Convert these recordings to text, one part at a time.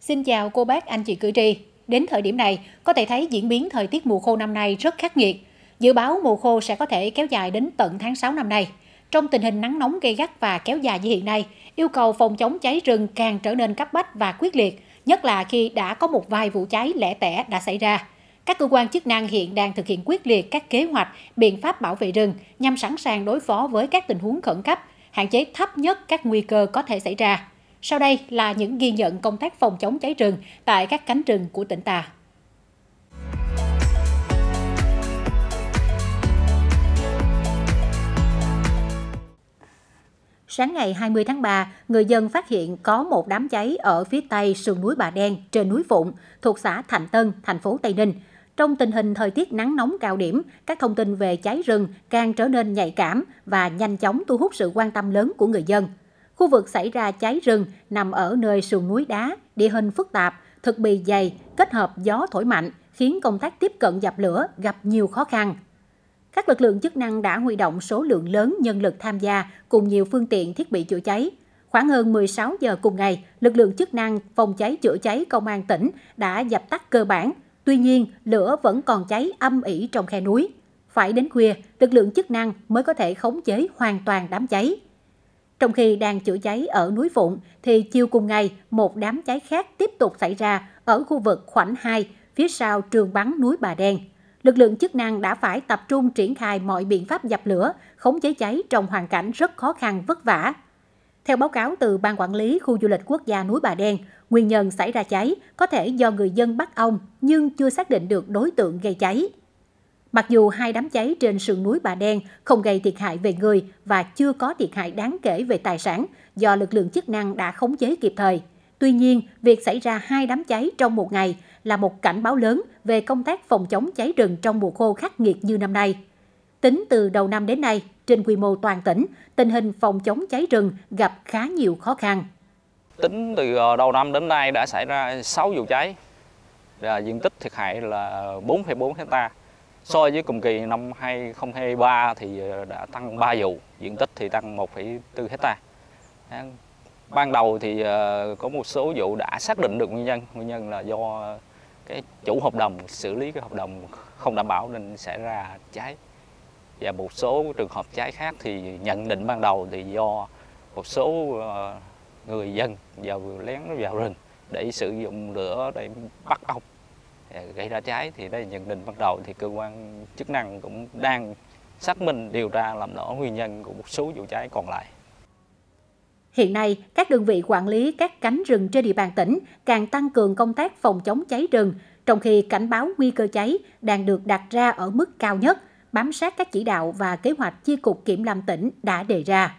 Xin chào cô bác, anh chị cử tri. Đến thời điểm này, có thể thấy diễn biến thời tiết mùa khô năm nay rất khắc nghiệt. Dự báo mùa khô sẽ có thể kéo dài đến tận tháng 6 năm nay. Trong tình hình nắng nóng gay gắt và kéo dài như hiện nay, yêu cầu phòng chống cháy rừng càng trở nên cấp bách và quyết liệt, nhất là khi đã có một vài vụ cháy lẻ tẻ đã xảy ra. Các cơ quan chức năng hiện đang thực hiện quyết liệt các kế hoạch, biện pháp bảo vệ rừng nhằm sẵn sàng đối phó với các tình huống khẩn cấp, hạn chế thấp nhất các nguy cơ có thể xảy ra. Sau đây là những ghi nhận công tác phòng chống cháy rừng tại các cánh rừng của tỉnh ta. Sáng ngày 20 tháng 3, người dân phát hiện có một đám cháy ở phía tây sườn núi Bà Đen trên núi Phụng, thuộc xã Thạnh Tân, thành phố Tây Ninh. Trong tình hình thời tiết nắng nóng cao điểm, các thông tin về cháy rừng càng trở nên nhạy cảm và nhanh chóng thu hút sự quan tâm lớn của người dân. Khu vực xảy ra cháy rừng nằm ở nơi sườn núi đá, địa hình phức tạp, thực bì dày, kết hợp gió thổi mạnh, khiến công tác tiếp cận dập lửa gặp nhiều khó khăn. Các lực lượng chức năng đã huy động số lượng lớn nhân lực tham gia cùng nhiều phương tiện thiết bị chữa cháy. Khoảng hơn 16 giờ cùng ngày, lực lượng chức năng phòng cháy chữa cháy công an tỉnh đã dập tắt cơ bản. Tuy nhiên, lửa vẫn còn cháy âm ỉ trong khe núi. Phải đến khuya, lực lượng chức năng mới có thể khống chế hoàn toàn đám cháy. Trong khi đang chữa cháy ở núi Phụng, thì chiều cùng ngày, một đám cháy khác tiếp tục xảy ra ở khu vực khoảnh 2, phía sau trường bắn núi Bà Đen. Lực lượng chức năng đã phải tập trung triển khai mọi biện pháp dập lửa, khống chế cháy trong hoàn cảnh rất khó khăn vất vả. Theo báo cáo từ Ban Quản lý Khu du lịch quốc gia núi Bà Đen, nguyên nhân xảy ra cháy có thể do người dân bắt ong nhưng chưa xác định được đối tượng gây cháy. Mặc dù hai đám cháy trên sườn núi Bà Đen không gây thiệt hại về người và chưa có thiệt hại đáng kể về tài sản do lực lượng chức năng đã khống chế kịp thời. Tuy nhiên, việc xảy ra hai đám cháy trong một ngày là một cảnh báo lớn về công tác phòng chống cháy rừng trong mùa khô khắc nghiệt như năm nay. Tính từ đầu năm đến nay, trên quy mô toàn tỉnh, tình hình phòng chống cháy rừng gặp khá nhiều khó khăn. Tính từ đầu năm đến nay đã xảy ra 6 vụ cháy, diện tích thiệt hại là 4,4 hectare. So với cùng kỳ năm 2023 thì đã tăng 3 vụ, diện tích thì tăng 1,4 hectare. Ban đầu thì có một số vụ đã xác định được nguyên nhân là do cái chủ hợp đồng xử lý cái hợp đồng không đảm bảo nên xảy ra cháy. Và một số trường hợp cháy khác thì nhận định ban đầu thì do một số người dân lén vào rừng để sử dụng lửa để bắt ong gây ra cháy. Thì đây là nhận định ban đầu, thì cơ quan chức năng cũng đang xác minh điều tra làm rõ nguyên nhân của một số vụ cháy còn lại. Hiện nay, các đơn vị quản lý các cánh rừng trên địa bàn tỉnh càng tăng cường công tác phòng chống cháy rừng, trong khi cảnh báo nguy cơ cháy đang được đặt ra ở mức cao nhất, bám sát các chỉ đạo và kế hoạch Chi cục Kiểm lâm tỉnh đã đề ra.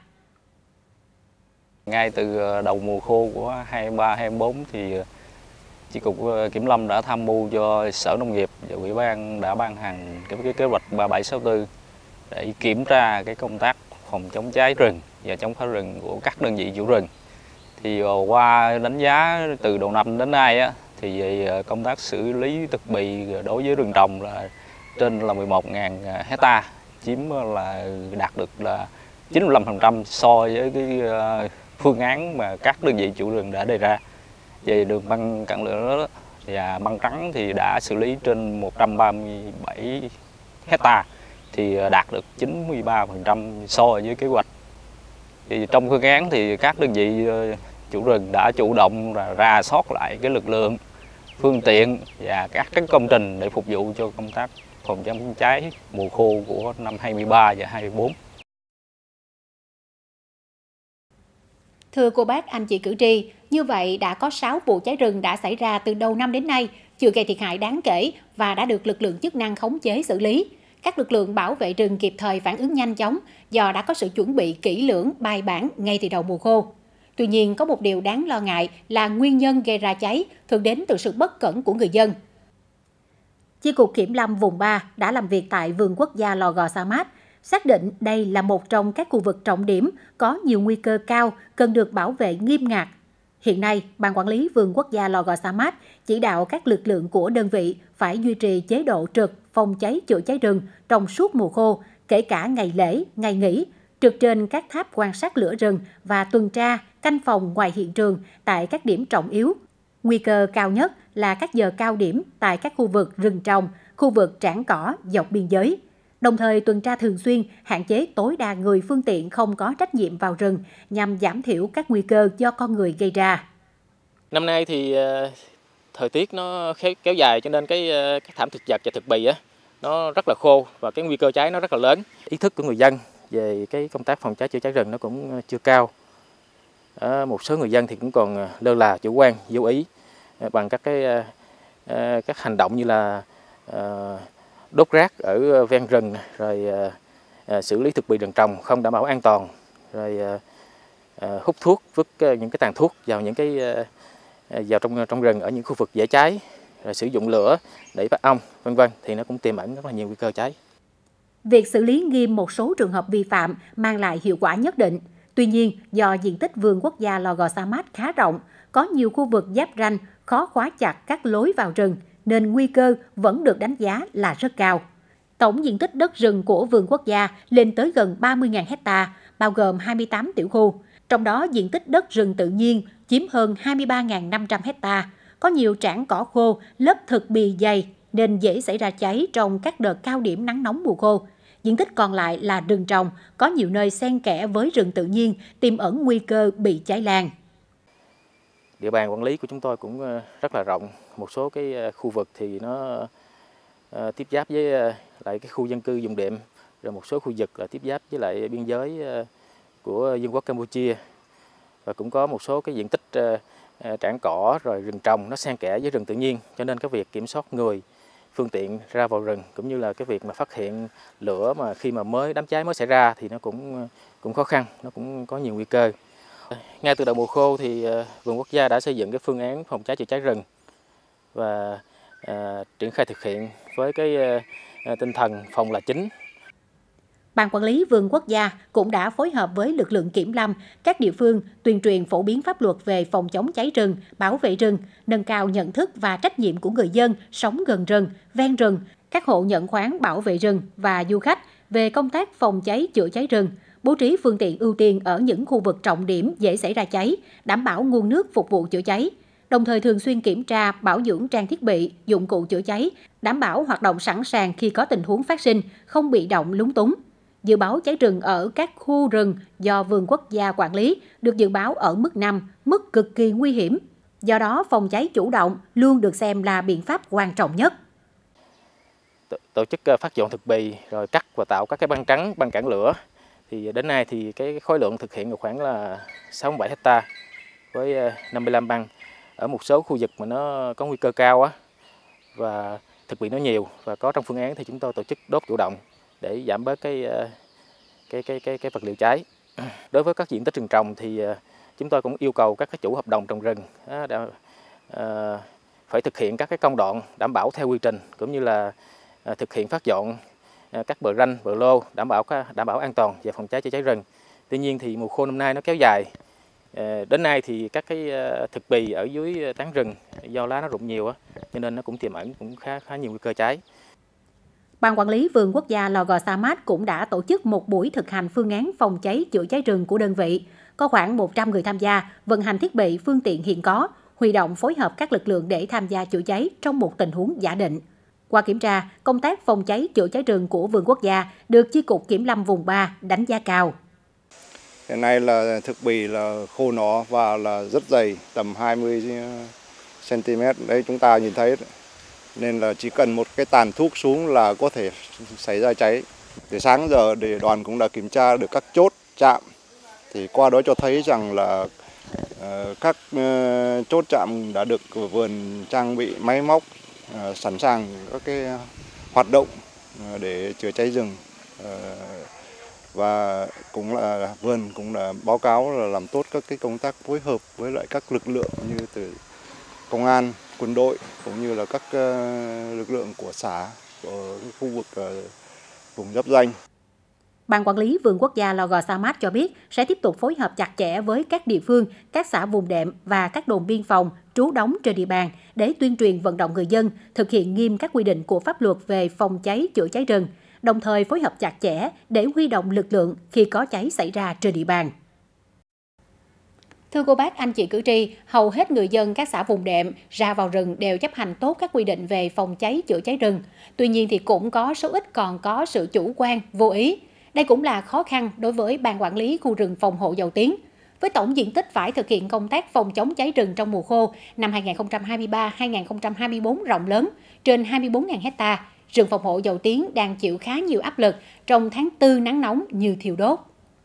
Ngay từ đầu mùa khô của 23-24 thì Chi cục Kiểm lâm đã tham mưu cho Sở Nông nghiệp và Ủy ban đã ban hành cái kế hoạch 3764 để kiểm tra cái công tác phòng chống cháy rừng và chống phá rừng của các đơn vị chủ rừng. Thì qua đánh giá từ đầu năm đến nay thì về công tác xử lý thực bì đối với rừng trồng là trên là 11.000 hectare, chiếm là đạt được là 95% so với cái phương án mà các đơn vị chủ rừng đã đề ra. Về đường băng cản lửa và băng trắng thì đã xử lý trên 137 hectare, thì đạt được 93% so với kế hoạch. Thì trong phương án thì các đơn vị chủ rừng đã chủ động rà soát lại cái lực lượng, phương tiện và các cái công trình để phục vụ cho công tác phòng chống cháy mùa khô của năm 23 và 24. Thưa cô bác, anh chị cử tri, như vậy đã có 6 vụ cháy rừng đã xảy ra từ đầu năm đến nay, chưa gây thiệt hại đáng kể và đã được lực lượng chức năng khống chế xử lý. Các lực lượng bảo vệ rừng kịp thời phản ứng nhanh chóng do đã có sự chuẩn bị kỹ lưỡng, bài bản ngay từ đầu mùa khô. Tuy nhiên, có một điều đáng lo ngại là nguyên nhân gây ra cháy thường đến từ sự bất cẩn của người dân. Chi cục Kiểm lâm vùng 3 đã làm việc tại vườn quốc gia Lò Gò Sa Mát, xác định đây là một trong các khu vực trọng điểm có nhiều nguy cơ cao cần được bảo vệ nghiêm ngặt. Hiện nay, Ban Quản lý Vườn Quốc gia Lò Gò Sa Mát chỉ đạo các lực lượng của đơn vị phải duy trì chế độ trực phòng cháy chữa cháy rừng trong suốt mùa khô, kể cả ngày lễ, ngày nghỉ, trực trên các tháp quan sát lửa rừng và tuần tra, canh phòng ngoài hiện trường tại các điểm trọng yếu. Nguy cơ cao nhất là các giờ cao điểm tại các khu vực rừng trồng, khu vực trảng cỏ dọc biên giới. Đồng thời tuần tra thường xuyên, hạn chế tối đa người phương tiện không có trách nhiệm vào rừng nhằm giảm thiểu các nguy cơ do con người gây ra. Năm nay thì thời tiết nó kéo dài cho nên cái thảm thực vật và thực bì nó rất là khô và cái nguy cơ cháy nó rất là lớn. Ý thức của người dân về cái công tác phòng cháy chữa cháy rừng nó cũng chưa cao. Một số người dân thì cũng còn lơ là, chủ quan, vô ý bằng các hành động như là đốt rác ở ven rừng, rồi xử lý thực bì rừng trồng không đảm bảo an toàn, rồi hút thuốc, vứt những cái tàn thuốc vào vào trong rừng ở những khu vực dễ cháy, rồi sử dụng lửa để bắt ong, vân vân, thì nó cũng tiềm ẩn rất là nhiều nguy cơ cháy. Việc xử lý nghiêm một số trường hợp vi phạm mang lại hiệu quả nhất định. Tuy nhiên, do diện tích vườn quốc gia Lò Gò Sa Mát khá rộng, có nhiều khu vực giáp ranh, khó khóa chặt các lối vào rừng, nên nguy cơ vẫn được đánh giá là rất cao. Tổng diện tích đất rừng của vườn quốc gia lên tới gần 30.000 hectare, bao gồm 28 tiểu khu. Trong đó, diện tích đất rừng tự nhiên chiếm hơn 23.500 hectare. Có nhiều trảng cỏ khô, lớp thực bì dày nên dễ xảy ra cháy trong các đợt cao điểm nắng nóng mùa khô. Diện tích còn lại là rừng trồng, có nhiều nơi xen kẽ với rừng tự nhiên, tiềm ẩn nguy cơ bị cháy lan. Địa bàn quản lý của chúng tôi cũng rất là rộng. Một số cái khu vực thì nó tiếp giáp với lại cái khu dân cư dùng đệm, rồi một số khu vực là tiếp giáp với lại biên giới của Vương quốc Campuchia, và cũng có một số cái diện tích trảng cỏ rồi rừng trồng nó xen kẽ với rừng tự nhiên, cho nên cái việc kiểm soát người, phương tiện ra vào rừng cũng như là cái việc mà phát hiện lửa mà khi mà đám cháy mới xảy ra thì nó cũng khó khăn, nó cũng có nhiều nguy cơ. Ngay từ đầu mùa khô thì vườn quốc gia đã xây dựng cái phương án phòng cháy chữa cháy rừng và triển khai thực hiện với cái tinh thần phòng là chính. Ban quản lý vườn quốc gia cũng đã phối hợp với lực lượng kiểm lâm, các địa phương tuyên truyền phổ biến pháp luật về phòng chống cháy rừng, bảo vệ rừng, nâng cao nhận thức và trách nhiệm của người dân sống gần rừng, ven rừng, các hộ nhận khoán bảo vệ rừng và du khách về công tác phòng cháy chữa cháy rừng, bố trí phương tiện ưu tiên ở những khu vực trọng điểm dễ xảy ra cháy, đảm bảo nguồn nước phục vụ chữa cháy. Đồng thời thường xuyên kiểm tra, bảo dưỡng trang thiết bị, dụng cụ chữa cháy, đảm bảo hoạt động sẵn sàng khi có tình huống phát sinh, không bị động lúng túng. Dự báo cháy rừng ở các khu rừng do vườn quốc gia quản lý được dự báo ở mức 5, mức cực kỳ nguy hiểm. Do đó, phòng cháy chủ động luôn được xem là biện pháp quan trọng nhất. Tổ chức phát dọn thực bì, rồi cắt và tạo các cái băng trắng, băng cản lửa. Thì đến nay thì cái khối lượng thực hiện được khoảng là 67 hectare với 55 băng. Ở một số khu vực mà nó có nguy cơ cao và thực bì nó nhiều và có trong phương án thì chúng tôi tổ chức đốt chủ động để giảm bớt cái vật liệu cháy. Đối với các diện tích rừng trồng thì chúng tôi cũng yêu cầu các chủ hợp đồng trồng rừng phải thực hiện các cái công đoạn đảm bảo theo quy trình, cũng như là thực hiện phát dọn các bờ ranh, bờ lô đảm bảo an toàn về phòng cháy chữa cháy rừng. Tuy nhiên thì mùa khô năm nay nó kéo dài. Đến nay thì các cái thực bì ở dưới tán rừng do lá nó rụng nhiều cho nên nó cũng tiềm ẩn khá nhiều nguy cơ cháy. Ban quản lý vườn quốc gia Lò Gò Sa Mát cũng đã tổ chức một buổi thực hành phương án phòng cháy chữa cháy rừng của đơn vị. Có khoảng 100 người tham gia, vận hành thiết bị, phương tiện hiện có, huy động phối hợp các lực lượng để tham gia chữa cháy trong một tình huống giả định. Qua kiểm tra, công tác phòng cháy chữa cháy rừng của vườn quốc gia được Chi cục Kiểm lâm vùng 3 đánh giá cao. Hiện nay là thực bì là khô nó và là rất dày, tầm 20 cm. Đấy chúng ta nhìn thấy. Nên là chỉ cần một cái tàn thuốc xuống là có thể xảy ra cháy. Từ sáng giờ để đoàn cũng đã kiểm tra được các chốt trạm. Thì qua đó cho thấy rằng là các chốt trạm đã được vườn trang bị máy móc sẵn sàng các cái hoạt động để chữa cháy rừng. Và cũng là vườn cũng đã báo cáo là làm tốt các cái công tác phối hợp với lại các lực lượng như từ công an, quân đội cũng như là các lực lượng của xã của khu vực vùng giáp ranh. Ban quản lý vườn quốc gia Lò Gò Sa Mát cho biết sẽ tiếp tục phối hợp chặt chẽ với các địa phương, các xã vùng đệm và các đồn biên phòng trú đóng trên địa bàn để tuyên truyền vận động người dân thực hiện nghiêm các quy định của pháp luật về phòng cháy chữa cháy rừng, đồng thời phối hợp chặt chẽ để huy động lực lượng khi có cháy xảy ra trên địa bàn. Thưa cô bác, anh chị cử tri, hầu hết người dân các xã vùng đệm ra vào rừng đều chấp hành tốt các quy định về phòng cháy chữa cháy rừng. Tuy nhiên thì cũng có số ít còn có sự chủ quan, vô ý. Đây cũng là khó khăn đối với Ban Quản lý Khu rừng phòng hộ Dầu Tiếng. Với tổng diện tích phải thực hiện công tác phòng chống cháy rừng trong mùa khô năm 2023-2024 rộng lớn, trên 24.000 ha, rừng phòng hộ Dầu Tiếng đang chịu khá nhiều áp lực trong tháng 4 nắng nóng như thiêu đốt.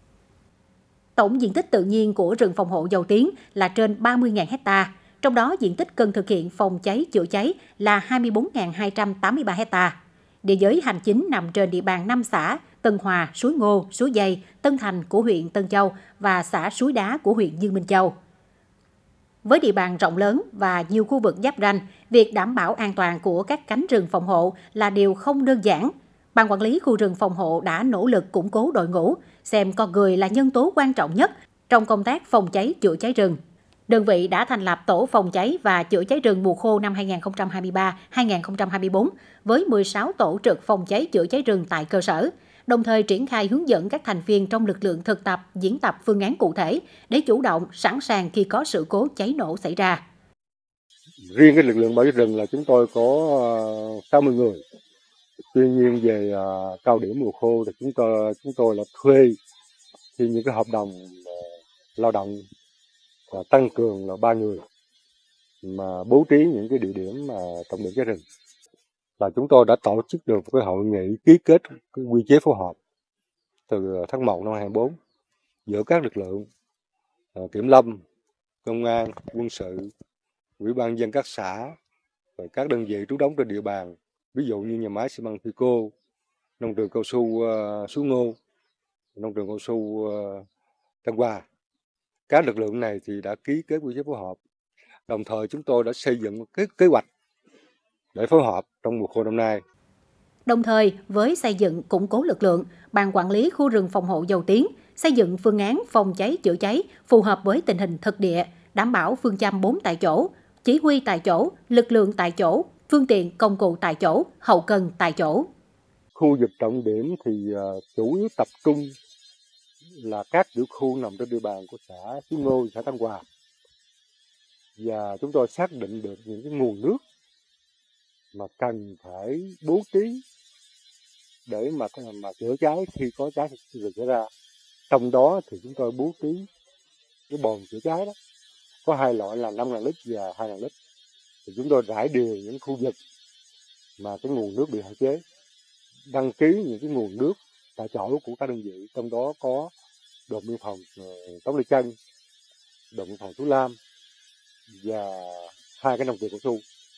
Tổng diện tích tự nhiên của rừng phòng hộ Dầu Tiếng là trên 30.000 ha, trong đó diện tích cần thực hiện phòng cháy chữa cháy là 24.283 ha. Địa giới hành chính nằm trên địa bàn 5 xã Tân Hòa, Suối Ngô, Suối Dây, Tân Thành của huyện Tân Châu và xã Suối Đá của huyện Dương Minh Châu. Với địa bàn rộng lớn và nhiều khu vực giáp ranh, việc đảm bảo an toàn của các cánh rừng phòng hộ là điều không đơn giản. Ban Quản lý Khu rừng phòng hộ đã nỗ lực củng cố đội ngũ, xem con người là nhân tố quan trọng nhất trong công tác phòng cháy chữa cháy rừng. Đơn vị đã thành lập tổ phòng cháy và chữa cháy rừng mùa khô năm 2023-2024 với 16 tổ trực phòng cháy chữa cháy rừng tại cơ sở, đồng thời triển khai hướng dẫn các thành viên trong lực lượng thực tập, diễn tập phương án cụ thể để chủ động, sẵn sàng khi có sự cố cháy nổ xảy ra. Riêng cái lực lượng bảo vệ rừng là chúng tôi có 60 người. Tuy nhiên về cao điểm mùa khô thì chúng tôi là thuê thì những cái hợp đồng lao động tăng cường là 3 người mà bố trí những cái địa điểm mà trọng điểm cháy rừng. Là chúng tôi đã tổ chức được một cái hội nghị ký kết cái quy chế phối hợp từ tháng 1 năm 2024 giữa các lực lượng kiểm lâm, công an, quân sự, ủy ban nhân dân các xã và các đơn vị trú đóng trên địa bàn, ví dụ như nhà máy xi măng Fico, nông trường cao su Suối Ngô, nông trường cao su Tân Hòa. Các lực lượng này thì đã ký kết quy chế phối hợp. Đồng thời chúng tôi đã xây dựng một kế hoạch để phối hợp trong mùa khô năm nay. Đồng thời, với xây dựng củng cố lực lượng, Ban Quản lý Khu rừng phòng hộ Dầu Tiếng xây dựng phương án phòng cháy chữa cháy phù hợp với tình hình thực địa, đảm bảo phương châm 4 tại chỗ, chỉ huy tại chỗ, lực lượng tại chỗ, phương tiện công cụ tại chỗ, hậu cần tại chỗ. Khu vực trọng điểm thì chủ yếu tập trung là các tiểu khu nằm trên địa bàn của xã Suối Ngô, xã Tân Hòa. Và chúng tôi xác định được những cái nguồn nước mà cần phải bố trí để mà chữa cháy khi có cháy rừng xảy ra. Trong đó thì chúng tôi bố trí cái bồn chữa cháy đó có 2 loại là 5.000 lít và 2.000 lít. Thì chúng tôi rải đều những khu vực mà cái nguồn nước bị hạn chế, đăng ký những cái nguồn nước tại chỗ của các đơn vị, trong đó có đồn biên phòng Tống Lê Trân, đồn biên phòng Tú Lam và 2 cái nông trường cao su.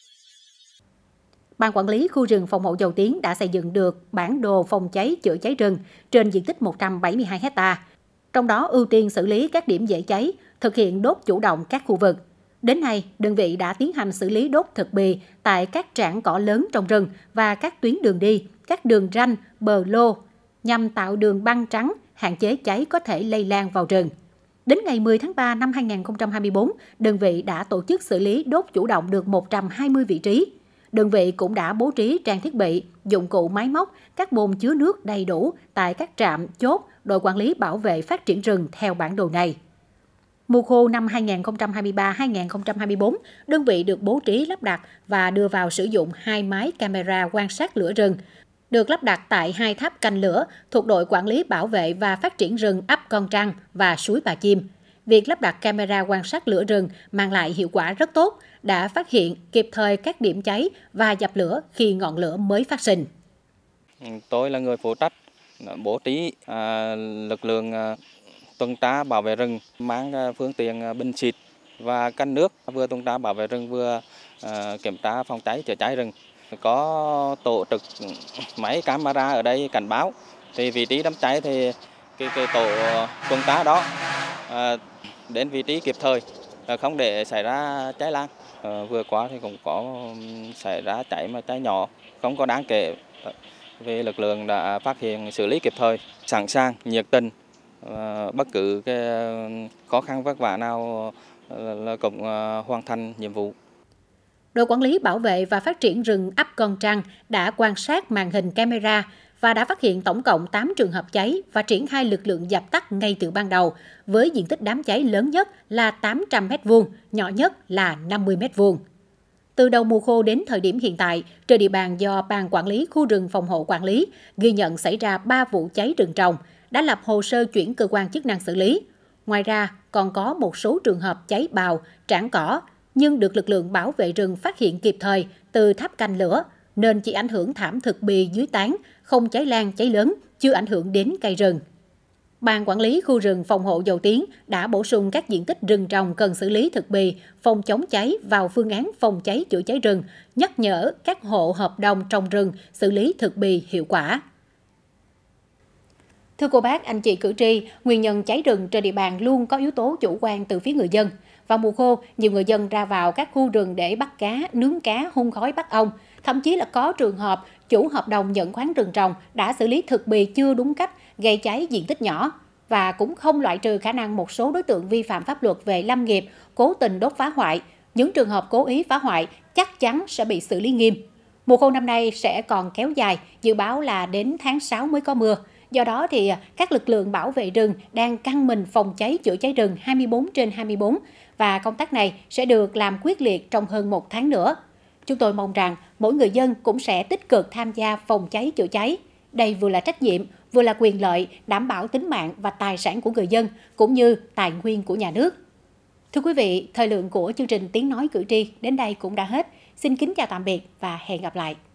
Ban Quản lý Khu rừng phòng hộ Dầu Tiếng đã xây dựng được bản đồ phòng cháy chữa cháy rừng trên diện tích 172 ha. Trong đó ưu tiên xử lý các điểm dễ cháy, thực hiện đốt chủ động các khu vực. Đến nay, đơn vị đã tiến hành xử lý đốt thực bì tại các trảng cỏ lớn trong rừng và các tuyến đường đi, các đường ranh, bờ lô, nhằm tạo đường băng trắng, hạn chế cháy có thể lây lan vào rừng. Đến ngày 10 tháng 3 năm 2024, đơn vị đã tổ chức xử lý đốt chủ động được 120 vị trí. Đơn vị cũng đã bố trí trang thiết bị, dụng cụ máy móc, các bồn chứa nước đầy đủ tại các trạm, chốt, đội quản lý bảo vệ phát triển rừng theo bản đồ này. Mùa khô năm 2023-2024, đơn vị được bố trí lắp đặt và đưa vào sử dụng 2 máy camera quan sát lửa rừng, được lắp đặt tại 2 tháp canh lửa thuộc đội quản lý bảo vệ và phát triển rừng ấp Con Trăng và suối Bà Chim. Việc lắp đặt camera quan sát lửa rừng mang lại hiệu quả rất tốt, đã phát hiện kịp thời các điểm cháy và dập lửa khi ngọn lửa mới phát sinh. Tôi là người phụ trách bố trí lực lượng tuần tra bảo vệ rừng, mang phương tiện bình xịt và canh nước, vừa tuần tra bảo vệ rừng vừa kiểm tra phòng cháy chữa cháy rừng. Có tổ trực máy camera ở đây cảnh báo thì vị trí đám cháy thì cái tổ tuần tra đó đến vị trí kịp thời, không để xảy ra cháy lan. Vừa qua thì cũng có xảy ra cháy mà cháy nhỏ, không có đáng kể. Vì lực lượng đã phát hiện xử lý kịp thời, sẵn sàng, nhiệt tình, bất cứ cái khó khăn vất vả nào là cũng hoàn thành nhiệm vụ. Đội quản lý bảo vệ và phát triển rừng ấp Con Trăng đã quan sát màn hình camera và đã phát hiện tổng cộng 8 trường hợp cháy và triển khai lực lượng dập tắt ngay từ ban đầu, với diện tích đám cháy lớn nhất là 800 m2, nhỏ nhất là 50 m2. Từ đầu mùa khô đến thời điểm hiện tại, trên địa bàn do Ban Quản lý Khu rừng Phòng hộ quản lý, ghi nhận xảy ra 3 vụ cháy rừng trồng, đã lập hồ sơ chuyển cơ quan chức năng xử lý. Ngoài ra, còn có một số trường hợp cháy bào, trảng cỏ, nhưng được lực lượng bảo vệ rừng phát hiện kịp thời từ tháp canh lửa, nên chỉ ảnh hưởng thảm thực bì dưới tán, không cháy lan cháy lớn, chưa ảnh hưởng đến cây rừng. Ban Quản lý Khu rừng Phòng hộ Dầu Tiếng đã bổ sung các diện tích rừng trồng cần xử lý thực bì, phòng chống cháy vào phương án phòng cháy chữa cháy rừng, nhắc nhở các hộ hợp đồng trồng rừng xử lý thực bì hiệu quả. Thưa cô bác, anh chị cử tri, nguyên nhân cháy rừng trên địa bàn luôn có yếu tố chủ quan từ phía người dân. Vào mùa khô, nhiều người dân ra vào các khu rừng để bắt cá, nướng cá, hun khói bắt ong. Thậm chí là có trường hợp chủ hợp đồng nhận khoán rừng trồng đã xử lý thực bì chưa đúng cách, gây cháy diện tích nhỏ. Và cũng không loại trừ khả năng một số đối tượng vi phạm pháp luật về lâm nghiệp, cố tình đốt phá hoại. Những trường hợp cố ý phá hoại chắc chắn sẽ bị xử lý nghiêm. Mùa khô năm nay sẽ còn kéo dài, dự báo là đến tháng 6 mới có mưa. Do đó thì các lực lượng bảo vệ rừng đang căng mình phòng cháy chữa cháy rừng 24/24 và công tác này sẽ được làm quyết liệt trong hơn 1 tháng nữa. Chúng tôi mong rằng mỗi người dân cũng sẽ tích cực tham gia phòng cháy chữa cháy. Đây vừa là trách nhiệm, vừa là quyền lợi đảm bảo tính mạng và tài sản của người dân cũng như tài nguyên của nhà nước. Thưa quý vị, thời lượng của chương trình Tiếng nói cử tri đến đây cũng đã hết. Xin kính chào tạm biệt và hẹn gặp lại.